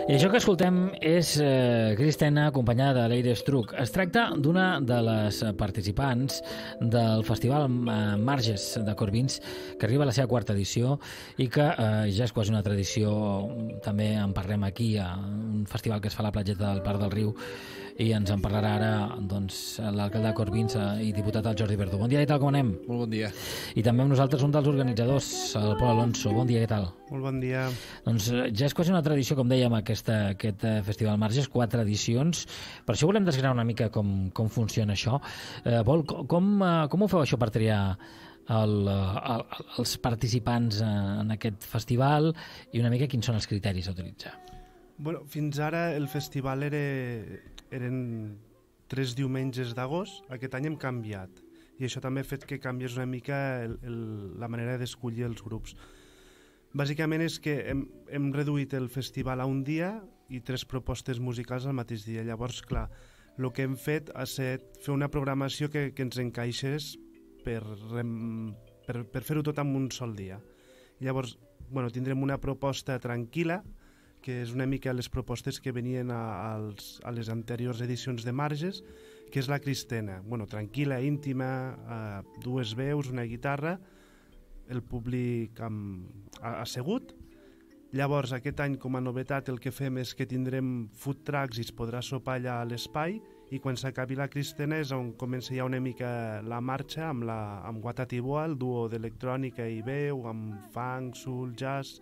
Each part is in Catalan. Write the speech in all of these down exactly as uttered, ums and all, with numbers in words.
I això que escoltem és eh, Cristina, acompanyada de l'Eire Struc. Es tracta d'una de les participants del Festival eh, Marges de Corbins, que arriba a la seva quarta edició i que eh, ja és quasi una tradició. També en parlem aquí, a un festival que es fa a la platgeta del Parc del Riu, i ens en parlarà ara doncs, l'alcalde de Corbins eh, i diputat el Jordi Verdú. Bon dia, què tal, com anem? Molt bon dia. I també amb nosaltres un dels organitzadors, el Pol Alonso. Bon dia, què tal? Molt bon dia. Doncs ja és quasi una tradició, com dèiem, aquesta, aquest Festival Marges, quatre edicions. Per això volem desgranar una mica com, com funciona això. Eh, Pol, com, com ho feu això per triar el, el, els participants en aquest festival i una mica quins són els criteris a utilitzar? Bueno, fins ara el festival era, eren tres diumenges d'agost. Aquest any hem canviat i això també ha fet que canviés una mica el, el, la manera d'escollir els grups. Bàsicament és que hem, hem reduït el festival a un dia i tres propostes musicals al mateix dia. Llavors, clar, el que hem fet ha estat fer una programació que, que ens encaixés per, per, per fer-ho tot en un sol dia. Llavors, bueno, tindrem una proposta tranquil·la, que és una mica les propostes que venien a, als, a les anteriors edicions de Marges, que és la Cristina. Bueno, tranquil·la, íntima, eh, dues veus, una guitarra, el públic amb, assegut. Llavors, aquest any, com a novetat, el que fem és que tindrem food trucks i es podrà sopar allà a l'espai, i quan s'acabi la Cristina és on comença ja una mica la marxa amb, la, amb Guatatiboa, el duo d'electrònica i veu, amb funk, soul, jazz.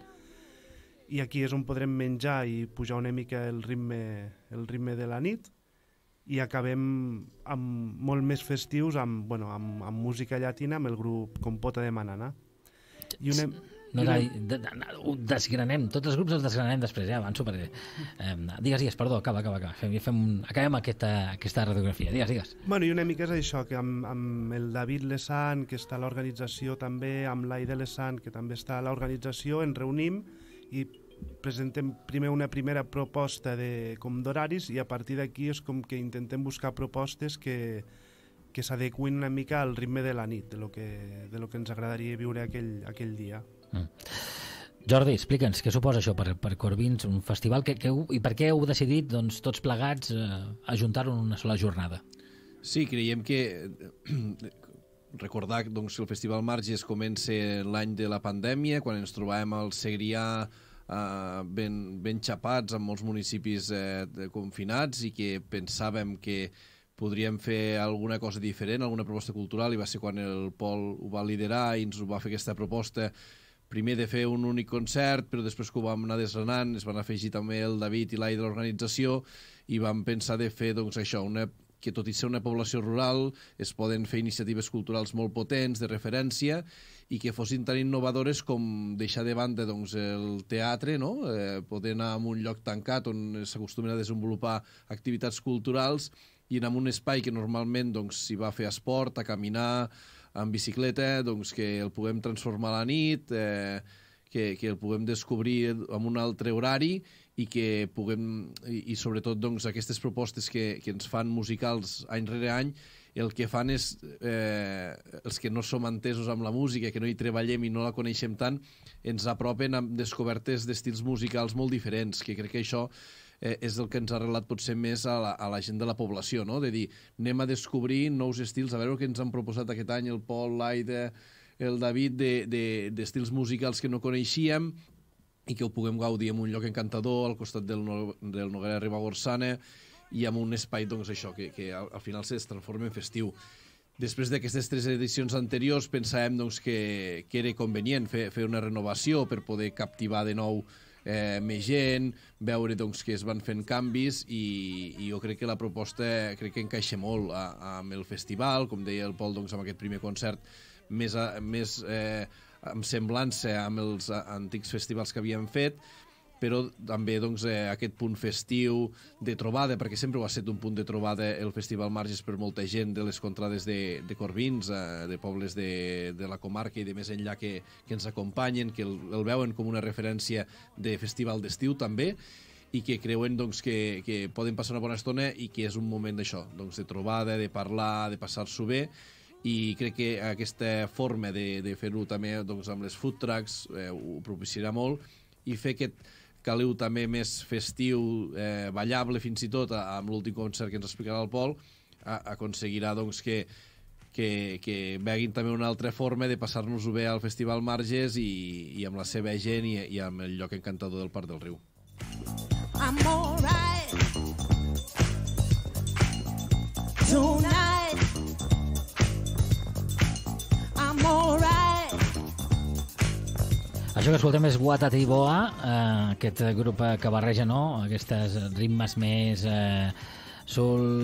I aquí és on podrem menjar i pujar una mica el ritme, el ritme de la nit, i acabem amb molt més festius amb, bueno, amb, amb música llatina, amb el grup Compota de Manana. I una, no, no, de, de, ho desgranem, tots els grups els desgranem després, ja avanço perquè... Eh, digues, digues, perdó, acaba, acaba, acaba. Fem, fem, acabem aquesta, aquesta radiografia, digues, digues. Bueno, i una mica és això, que amb, amb el David Lesan, que està a l'organització també, amb l'Aide Lesan, que també està a l'organització, ens reunim i presentem primer una primera proposta de, com d'horaris, i a partir d'aquí és com que intentem buscar propostes que, que s'adequin una mica al ritme de la nit, de lo que, de lo que ens agradaria viure aquell, aquell dia. Mm. Jordi, explica'ns, què suposa això per, per Corbins, un festival, que, que, i per què heu decidit doncs, tots plegats eh, ajuntar-ho en una sola jornada? Sí, creiem que... recordar doncs, que el Festival Marges comença l'any de la pandèmia, quan ens trobàvem al Segrià Uh, ben, ben xapats amb molts municipis eh, confinats, i que pensàvem que podríem fer alguna cosa diferent, alguna proposta cultural, i va ser quan el Pol ho va liderar i ens ho va fer aquesta proposta, primer de fer un únic concert, però després que ho vam anar desgranant es van afegir també el David i l'Ai de l'organització, i vam pensar de fer doncs, això, una que tot i ser una població rural es poden fer iniciatives culturals molt potents, de referència, i que fossin tan innovadores com deixar de banda doncs, el teatre, no? eh, poder anar a un lloc tancat on s'acostumen a desenvolupar activitats culturals, i anar a un espai que normalment doncs, s'hi va a fer esport, a caminar, en bicicleta, doncs, que el puguem transformar a la nit, eh, que, que el puguem descobrir en un altre horari, i que puguem, i, i sobretot doncs, aquestes propostes que, que ens fan musicals any rere any, el que fan és, eh, els que no som entesos amb la música, que no hi treballem i no la coneixem tant, ens apropen amb descobertes d'estils musicals molt diferents, que crec que això eh, és el que ens ha arrelat potser més a la, a la gent de la població, no? De dir, anem a descobrir nous estils, a veure què ens han proposat aquest any el Pol, l'Aida, el David, d'estils de, de, musicals que no coneixíem, i que ho puguem gaudir en un lloc encantador al costat del, no, del Noguera Ribagorçana, i amb un espai doncs, això, que, que al, al final es transforma en festiu. Després d'aquestes tres edicions anteriors pensàvem doncs, que, que era convenient fer, fer una renovació per poder captivar de nou eh, més gent, veure doncs, que es van fent canvis, i, i jo crec que la proposta crec que encaixa molt a, a, amb el festival, com deia el Pol, doncs, amb aquest primer concert més, a, més eh, amb semblança amb els antics festivals que havíem fet, però també doncs, eh, aquest punt festiu de trobada, perquè sempre ho ha estat un punt de trobada el Festival Marges per molta gent de les contrades de, de Corbins, eh, de pobles de, de la comarca i de més enllà que, que ens acompanyen, que el, el veuen com una referència de festival d'estiu també, i que creuen doncs, que, que poden passar una bona estona i que és un moment d'això, doncs, de trobada, de parlar, de passar-s'ho bé, i crec que aquesta forma de, de fer-ho també doncs, amb les food trucks eh, ho propiciarà molt, i fer aquest caliu també més festiu, eh, ballable fins i tot, amb l'últim concert que ens explicarà el Pol, a, aconseguirà doncs, que, que, que veguin també una altra forma de passar-nos-ho bé al Festival Marges i, i amb la seva gent i, i amb el lloc encantador del Parc del Riu. I'm all right tonight. I'm all right. Això que escoltem és Watati Boa, eh, aquest grup que barreja, no?, aquests ritmes més... Eh, sol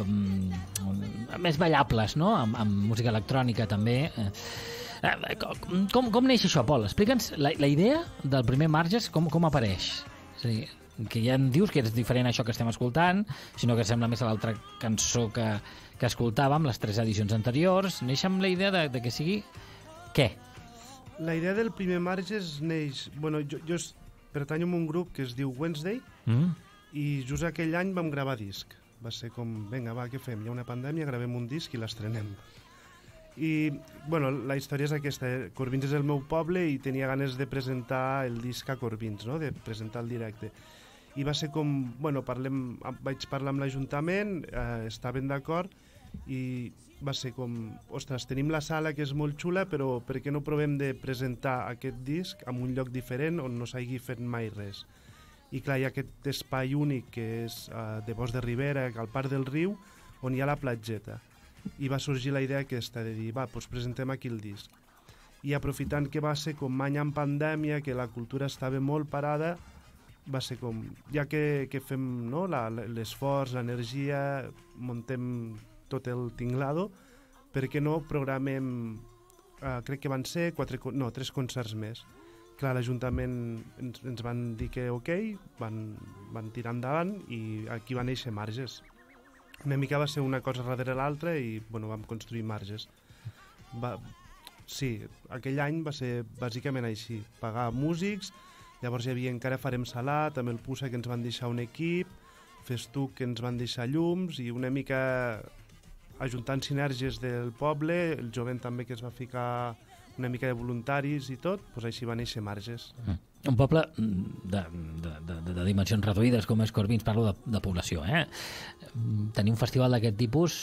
eh, més ballables, no?, amb, amb música electrònica també. Eh, com, com neix això, Pol? Explica'ns la, la idea del primer Marges, com, com apareix? És a dir, que ja em dius que és diferent això que estem escoltant, sinó que sembla més a l'altra cançó que, que escoltàvem, les tres edicions anteriors. Neix amb la idea de, de que sigui... Què? La idea del primer Marges neix... Bueno, jo, jo pertanyo a un grup que es diu Wednesday, mm. i just aquell any vam gravar disc. Va ser com, vinga, va, què fem? Hi ha una pandèmia, gravem un disc i l'estrenem. I, bueno, la història és aquesta. Eh? Corbins és el meu poble i tenia ganes de presentar el disc a Corbins, no?, de presentar el directe. I va ser com, bueno, parlem, vaig parlar amb l'Ajuntament, eh, estaven d'acord, i va ser com, ostres, tenim la sala que és molt xula, però per què no provem de presentar aquest disc en un lloc diferent on no s'hagi fet mai res? I clar, hi ha aquest espai únic que és uh, de Bosc de Ribera, al Parc del Riu, on hi ha la platgeta. I va sorgir la idea aquesta de dir, va, doncs presentem aquí el disc. I aprofitant que va ser com any en pandèmia, que la cultura estava molt parada, va ser com, ja que, que fem, no, l'esforç, l'energia, muntem tot el tinglado, per què no programem, uh, crec que van ser quatre, no, tres concerts més. Clar, l'Ajuntament ens, ens van dir que ok, van, van tirar endavant i aquí va néixer Marges. Una mica va ser una cosa darrere l'altra i bueno, vam construir Marges. Va, sí, aquell any va ser bàsicament així, pagar músics, llavors hi havia encara Farem Salat, amb el Pusa que ens van deixar un equip, Festuc que ens van deixar llums i una mica ajuntant sinergies del poble, el jovent també que es va ficar una mica de voluntaris i tot, doncs així va néixer Marges. Mm. Un poble de, de, de, de dimensions reduïdes com és Corbins, parlo de, de població, eh? Tenir un festival d'aquest tipus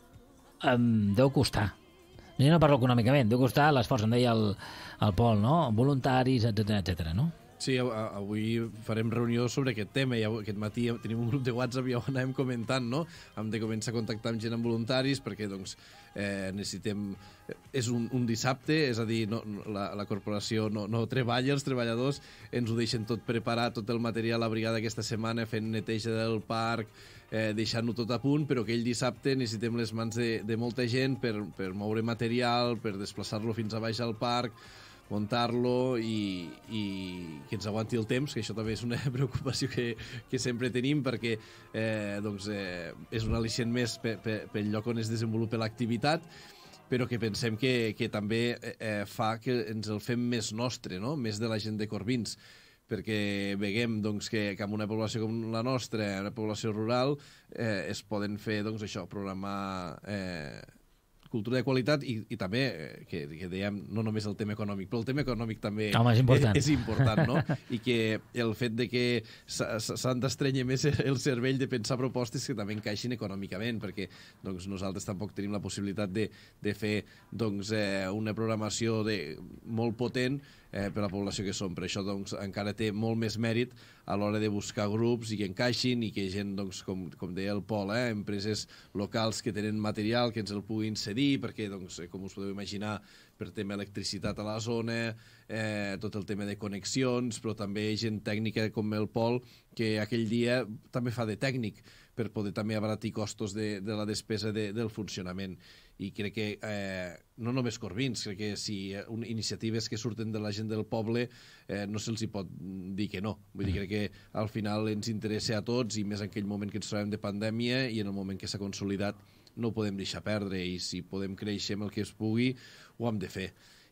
em deu costar. Jo no parlo econòmicament, deu costar l'esforç, em deia el, el Pol, no? Voluntaris, etcètera, etcètera, no? Sí, avui farem reunió sobre aquest tema i aquest matí tenim un grup de WhatsApp i ja ho anàvem comentant, no? Hem de començar a contactar amb gent amb voluntaris perquè doncs, eh, necessitem... És un, un dissabte, és a dir, no, la, la corporació no, no treballa, els treballadors ens ho deixen tot preparat, tot el material, la brigada aquesta setmana fent neteja del parc, eh, deixant-ho tot a punt, però aquell dissabte necessitem les mans de, de molta gent per, per moure material, per desplaçar-lo fins a baix al parc, muntar-lo i, i que ens aguanti el temps, que això també és una preocupació que, que sempre tenim perquè eh, doncs, eh, és un al·licient més pe, pe, pel lloc on es desenvolupa l'activitat, però que pensem que, que també eh, fa que ens el fem més nostre, no? Més de la gent de Corbins, perquè veiem doncs, que, que en una població com la nostra, una població rural, eh, es poden fer doncs, això, programar... Eh, cultura de qualitat i, i també, que, que dèiem, no només el tema econòmic, però el tema econòmic també Home, és important, és, és important, no? I que el fet de que s'han d'estrenyar més el cervell de pensar propostes que també encaixin econòmicament, perquè doncs, nosaltres tampoc tenim la possibilitat de, de fer doncs, eh, una programació de, molt potent eh, per a la població que som. Per això doncs, encara té molt més mèrit a l'hora de buscar grups i que encaixin i que gent, doncs, com, com deia el Pol, eh, empreses locals que tenen material que ens el puguin cedir, perquè, doncs, com us podeu imaginar, per tema electricitat a la zona, eh, tot el tema de connexions, però també gent tècnica com el Pol, que aquell dia també fa de tècnic, per poder també abaratir costos de, de la despesa de, del funcionament. I crec que eh, no només Corbins, crec que si un, iniciatives que surten de la gent del poble eh, no se'ls hi pot dir que no. Vull dir, crec que al final ens interessa a tots i més en aquell moment que ens trobem de pandèmia i en el moment que s'ha consolidat no ho podem deixar perdre i si podem créixer amb el que es pugui ho hem de fer.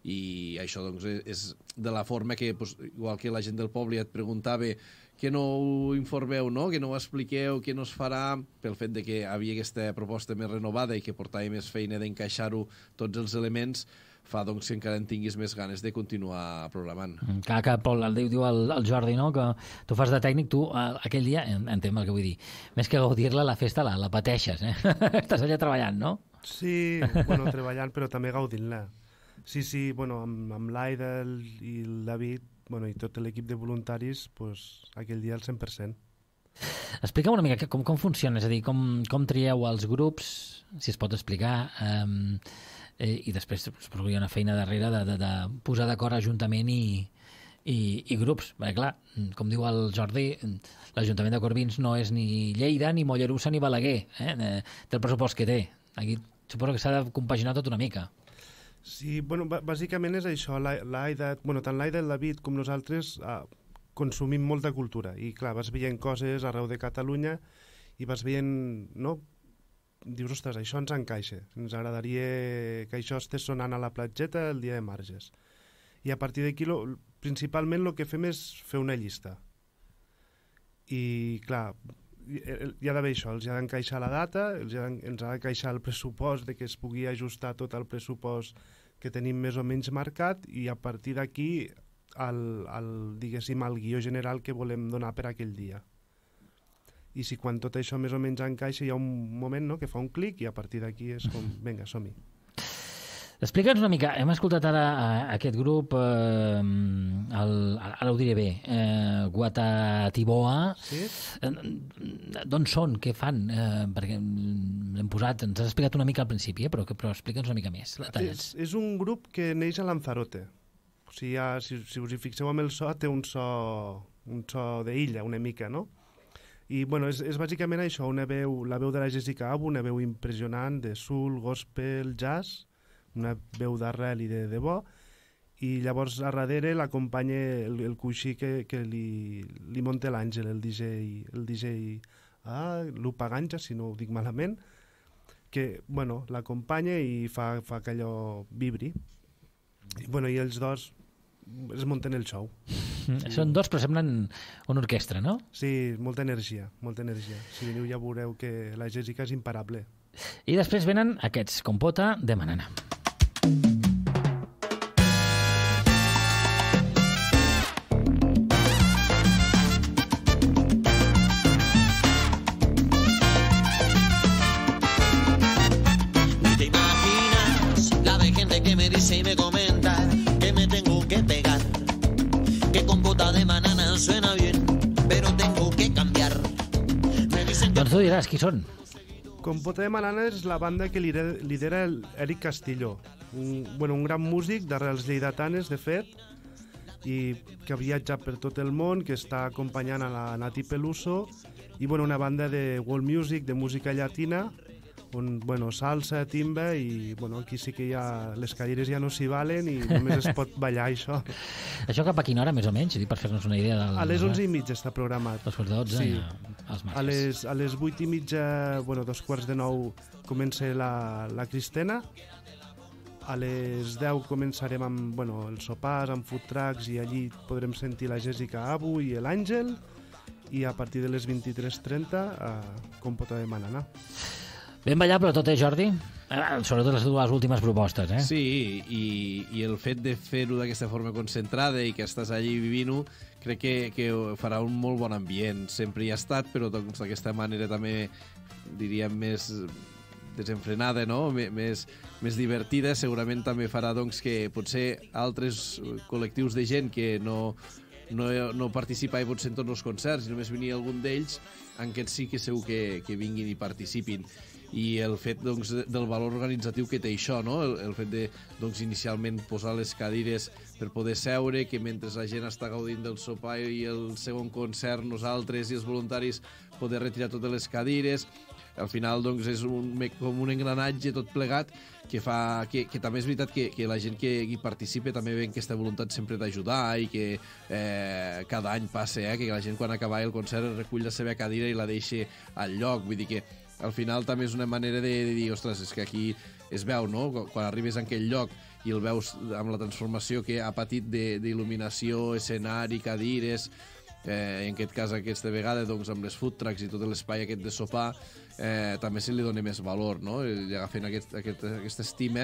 I això doncs, és de la forma que, doncs, igual que la gent del poble ja et preguntava que no ho informeu, no? Que no ho expliqueu, que no es farà, pel fet de que havia aquesta proposta més renovada i que portava més feina d'encaixar-ho tots els elements, fa doncs, que encara en tinguis més ganes de continuar programant. Clar que Pol, el diu, diu el, el Jordi, no?, que tu fas de tècnic, tu aquell dia, entenc el que vull dir, més que gaudir-la, la festa la, la pateixes, eh? Estàs allà treballant, no? Sí, bueno, treballant, però també gaudint-la. Sí, sí, bueno, amb, amb l'Aida i el David, bueno, i tot l'equip de voluntaris, pues, aquell dia al cent per cent. Explica'm una mica com, com funciona, és a dir, com, com trieu els grups, si es pot explicar, um, eh, i després suposo que hi ha una feina darrere de, de, de posar d'acord ajuntament i, i, i grups. Perquè, clar, com diu el Jordi, l'Ajuntament de Corbins no és ni Lleida, ni Mollerussa, ni Balaguer. Eh? Té el pressupost que té. Aquí suposo que s'ha de compaginar tot una mica. Sí, bueno, bàsicament és això. L'Aida, bueno, tant l'Aida i el David com nosaltres eh, consumim molta cultura i clar, vas veient coses arreu de Catalunya i vas veient, no? Dius, ostres, això ens encaixa, ens agradaria que això estés sonant a la platgeta el dia de Marges. I a partir d'aquí, lo, principalment el que fem és fer una llista. I clar, hi ha d'haver això, els ha d'encaixar la data, els ha, ens ha d'encaixar el pressupost, de que es pugui ajustar tot el pressupost que tenim més o menys marcat, i a partir d'aquí el, el, diguéssim, el guió general que volem donar per aquell dia. I si quan tot això més o menys encaixa hi ha un moment, no?, que fa un clic i a partir d'aquí és com, vinga, som-hi. Explica'ns una mica, hem escoltat ara aquest grup, eh, el, ara ho diré bé, eh, Guatatiboa. Sí? Eh, d'on són, què fan? Eh, perquè l'hem posat, ens has explicat una mica al principi, eh, però, però explica'ns una mica més. És, és un grup que neix a Lanzarote. O sigui, ja, si, si us hi fixeu amb el so, té un so, un so d'illa, una mica, no? I bueno, és, és bàsicament això, una veu, la veu de la Jessica Abu, una veu impressionant de soul, gospel, jazz, una veu d'arrel i de debò, i llavors a darrere l'acompanya el, el coixí que, que li, li munta l'Àngel, el D J, el D J ah, Lupa Ganja, si no ho dic malament, que bueno, l'acompanya i fa, fa que allò vibri. I, bueno, i els dos es munten el show. Mm, són dos, però semblen una orquestra, no? Sí, molta energia, molta energia. Si veniu ja veureu que la Jessica és imparable. I després venen aquests, Compota de Manana. Ni te imaginas la de gente que me dice y me comenta que me tengo que pegar, que Compota de Manana suena bien, pero tengo que cambiar. Me dicen que... Doncs tu diràs qui són. Compota de Manana és la banda que lidera, lidera el Eric Castillo, un, bueno, un gran músic d'arrels lleidatanes, de fet, i que ha viatjat per tot el món, que està acompanyant a la Nati Peluso, i bueno, una banda de world music, de música llatina, on, bueno, salsa, timba, i bueno, aquí sí que ja les cadires ja no s'hi valen i només es pot ballar això. Això cap a quina hora, més o menys? Per fer-nos una idea del... A les onze i mitja està programat. Dos quarts de dotze, sí. Ja, als marges. A les, a les vuit i mitja, bueno, dos quarts de nou, comença la, la Cristena. A les deu començarem amb, bueno, els sopars, amb food trucks, i allí podrem sentir la Jessica Abu i l'Àngel, i a partir de les vint-i-tres trenta a Compota de Manana. Ben ballable tot, eh, Jordi? Eh, sobretot les dues últimes propostes, eh? Sí, i, i el fet de fer-ho d'aquesta forma concentrada i que estàs allí vivint-ho, crec que, que farà un molt bon ambient. Sempre hi ha estat, però doncs, d'aquesta manera també, diríem, més desenfrenada, no? més, més divertida. Segurament també farà doncs, que potser altres col·lectius de gent que no, no, no participava potser en tots els concerts i només venia algun d'ells, en aquests sí que segur que, que vinguin i participin. I el fet doncs, del valor organitzatiu que té això, no? el, el fet de doncs, inicialment posar les cadires per poder seure, que mentre la gent està gaudint del sopar i el segon concert, nosaltres i els voluntaris poder retirar totes les cadires. Al final doncs, és un, com un engranatge tot plegat que fa que, que també és veritat que, que la gent que hi participa també ve aquesta voluntat sempre d'ajudar i que eh, cada any passa eh, que la gent quan acaba el concert recull la seva cadira i la deixa al lloc. Vull dir que al final també és una manera de, de dir, ostres, és que aquí es veu, no? Quan arribes a aquell lloc i el veus amb la transformació que ha patit d'il·luminació, escenari, cadires, eh, en aquest cas aquesta vegada doncs, amb les food trucks i tot l'espai aquest de sopar, eh, també se li dona més valor, no? I agafen aquest, aquest, aquesta estima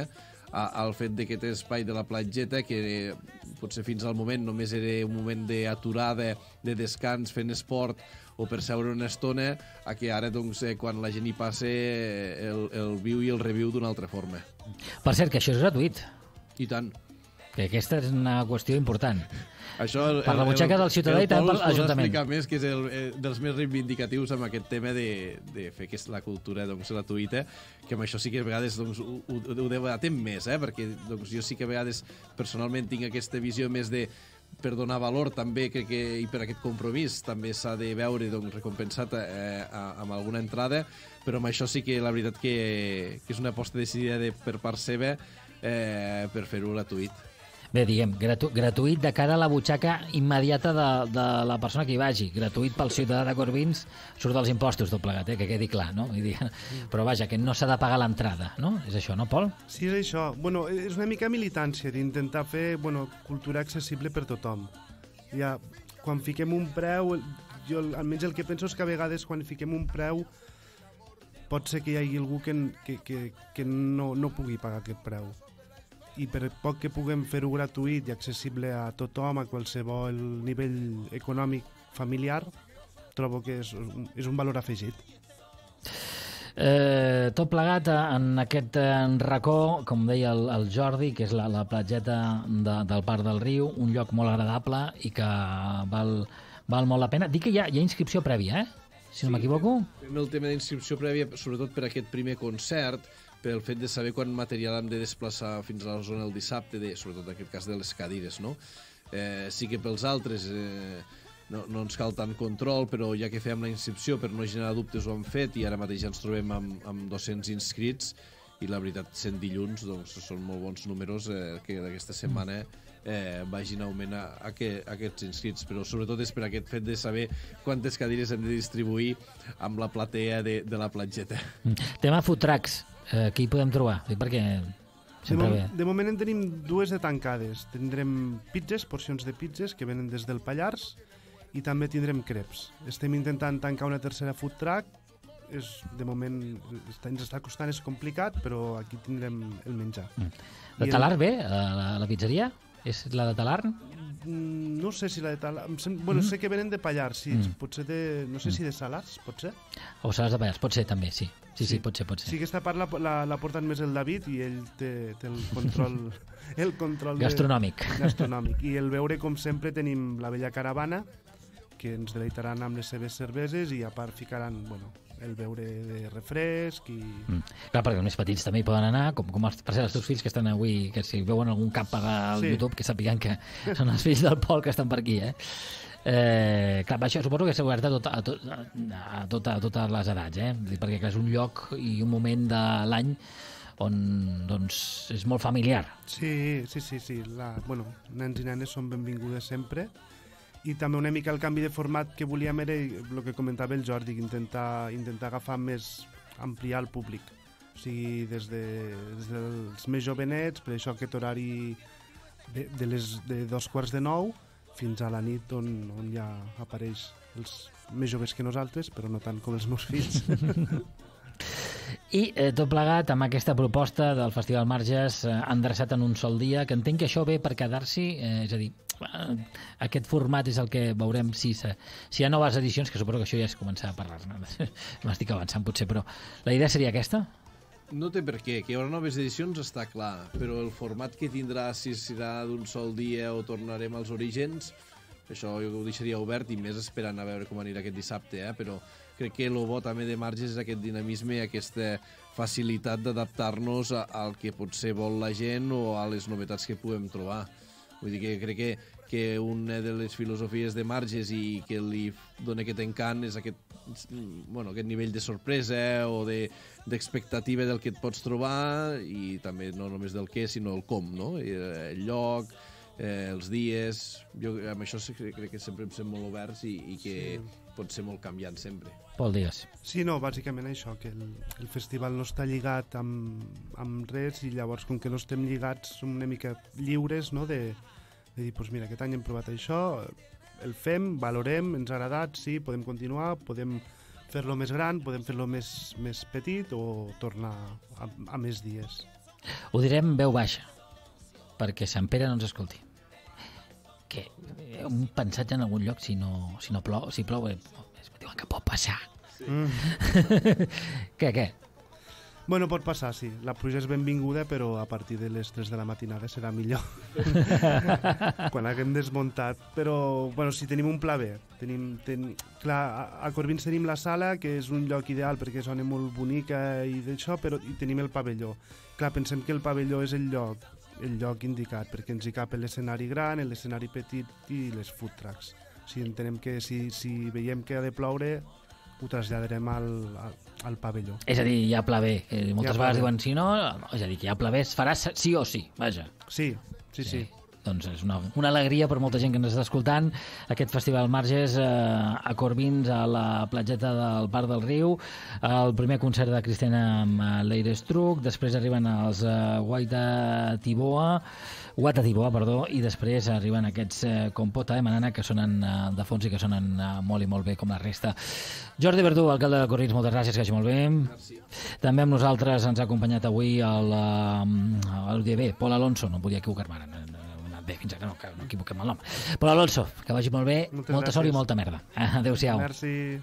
a, al fet d'aquest espai de la platgeta, que potser fins al moment només era un moment d'aturada, de descans, fent esport, o per seure una estona, a que ara, doncs, eh, quan la gent hi passa, el, el viu i el reviu d'una altra forma. Per cert, que això és gratuït. I tant. Que aquesta és una qüestió important. Això, el, per la butxaca del ciutadà i també per l'Ajuntament. El Pol us podrà explicar més, que és el, eh, dels més reivindicatius amb aquest tema de, de fer que la cultura, doncs, gratuïta, que amb això sí que a vegades, doncs, ho, ho, ho debatem més, eh? Perquè, doncs, jo sí que a vegades personalment tinc aquesta visió més de per donar valor també, crec que, i per aquest compromís també s'ha de veure, doncs, recompensat eh, amb alguna entrada, però amb això sí que la veritat que, que és una aposta decidida de, per part seva eh, per fer-ho gratuït. Bé, diguem, gratu gratuït de cara a la butxaca immediata de, de la persona que hi vagi. Gratuït pel ciutadà de Corbins, surt dels impostos tot plegat, eh? Que quedi clar, no? Vull dir, però vaja, que no s'ha de pagar l'entrada, no? És això, no, Pol? Sí, és això. Bueno, és una mica militància d'intentar fer, bueno, cultura accessible per tothom. Ja, quan fiquem un preu, jo almenys el que penso és que a vegades quan fiquem un preu pot ser que hi hagi algú que, que, que, que no, no pugui pagar aquest preu. I per poc que puguem fer-ho gratuït i accessible a tothom, a qualsevol nivell econòmic familiar, trobo que és, és un valor afegit. Eh, tot plegat en aquest en racó, com deia el, el Jordi, que és la, la platgeta de, del Parc del Riu, un lloc molt agradable i que val, val molt la pena. Dic que hi ha, hi ha inscripció prèvia, eh? Si no m'equivoco. Fem el tema d'inscripció prèvia, sobretot per aquest primer concert, pel fet de saber quant material hem de desplaçar fins a la zona el dissabte, de, sobretot en aquest cas de les cadires, no? Eh, sí que pels altres eh, no, no ens cal tant control, però ja que fem la inscripció, per no generar dubtes ho hem fet, i ara mateix ja ens trobem amb, amb dos-cents inscrits, i la veritat, sent dilluns, doncs són molt bons números eh, que d'aquesta setmana eh, vagin a augment a, a, que, a aquests inscrits, però sobretot és per aquest fet de saber quantes cadires hem de distribuir amb la platea de, de la platgeta. Tema food trucks. Eh, què hi podem trobar? Perquè de, mo bé. de moment en tenim dues de tancades. Tindrem pizzas, porcions de pizzas que venen des del Pallars, i també tindrem creps. Estem intentant tancar una tercera food truck. És, de moment està, ens està costant, és complicat, però aquí tindrem el menjar. Mm. De Talar el... bé, la, la pizzeria? És la de Talar? No sé si la de Talar... Bueno, mm. sé que venen de Pallars, sí. Mm. Potser de... No sé si de Salars, pot ser? O Salars de Pallars, pot ser també, sí. Sí, sí, sí, pot ser, pot ser. Sí, aquesta part la, la, la porten més el David i ell té, té el control, el control gastronòmic. De, gastronòmic. I el beure, com sempre, tenim la vella caravana, que ens deleitaran amb les seves cerveses, i a part ficaran, bueno, el beure de refresc i... Mm. Clar, perquè els més petits també hi poden anar, com, com els, per ser els teus fills que estan avui, que si veuen algun cap al sí. YouTube, que sàpiguen que són els fills del Pol que estan per aquí, eh? Eh, clar, això suposo que s'ha obert a, tot, a, tot, a, tot, a totes les edats, eh? Perquè clar, és un lloc i un moment de l'any on doncs, és molt familiar. Sí, sí, sí, sí. La, bueno, nens i nenes són benvingudes sempre, i també una mica el canvi de format que volíem era el que comentava el Jordi, intentar, intentar agafar més, ampliar el públic, o sigui, des, de, des dels més jovenets, per això aquest horari de, de, les, de dos quarts de nou fins a la nit, on, on ja apareix els més joves que nosaltres, però no tant com els meus fills. I eh, tot plegat amb aquesta proposta del Festival Marges eh, endreçat en un sol dia, que entenc que això ve per quedar-s'hi, eh, és a dir, eh, aquest format és el que veurem si, se, si hi ha noves edicions, que suposo que això ja és començar a parlar-ne. M'estic avançant potser, però la idea seria aquesta? No té per què, que hi haurà noves edicions està clar, però el format que tindrà, si serà d'un sol dia o tornarem als orígens, això jo ho deixaria obert, i més esperant a veure com anirà aquest dissabte, eh? Però crec que el bo també de Marges és aquest dinamisme i aquesta facilitat d'adaptar-nos al que potser vol la gent o a les novetats que puguem trobar. Vull dir que crec que, que una de les filosofies de Marges i que li dona aquest encant és aquest, bueno, aquest nivell de sorpresa o d'expectativa del que et pots trobar, i també no només del què, sinó el com, no? El lloc, eh, els dies... Jo amb això crec que sempre hem set molt oberts i, i que sí. Pot ser molt canviant sempre. Pol, digues. Sí, no, bàsicament això, que el, el festival no està lligat amb, amb res, i llavors, com que no estem lligats, som una mica lliures, no?, de, de dir, doncs mira, aquest any hem provat això, el fem, valorem, ens ha agradat, sí, podem continuar, podem fer-lo més gran, podem fer-lo més, més petit o tornar a, a més dies. Ho direm veu baixa, perquè Sant Pere no ens escolti. Que un pensatge en algun lloc, si no, si no plou, si plou, eh, diuen que pot passar. Sí. Mm. Què, què? Bueno, pot passar, sí. La pluja és benvinguda, però a partir de les tres de la matinada serà millor. Quan haguem desmuntat. Però, bueno, si tenim un pla B. Tenim, ten... Clar, a, a Corbins tenim la sala, que és un lloc ideal perquè sona molt bonica i d'això, però i tenim el pavelló. Clar, pensem que el pavelló és el lloc, el lloc indicat, perquè ens hi cap l'escenari gran, l'escenari petit i les food trucks. O sigui, entenem que si, si veiem que ha de ploure, ho traslladarem al, al, al pavelló. És a dir, hi ha pla B. Eh, moltes Hi ha vegades pla B. diuen, si no, no, és a dir, que hi ha pla B, es farà sí o sí, vaja. Sí, sí, sí. sí. Doncs és una, una alegria per molta gent que ens està escoltant. Aquest Festival Marges eh, a Corbins, a la platgeta del Parc del Riu, el primer concert de Cristina amb uh, l'Eirestruc, després arriben els uh, Guaita Tiboa, Guata Tiboa, perdó, i després arriben aquests uh, Compota de Manana, que sonen uh, de fons i que sonen uh, molt i molt bé com la resta. Jordi Verdú, alcalde de Corbins, moltes gràcies, que vagi molt bé. Merci. També amb nosaltres ens ha acompanyat avui el, uh, el D B, Pol Alonso, no podia equivocar-me ara, bé, fins ara no, que no equivoquem el nom. Pol Alonso, que vagi molt bé, Moltes molta gràcies. sort i molta merda. Adéu-siau. Merci.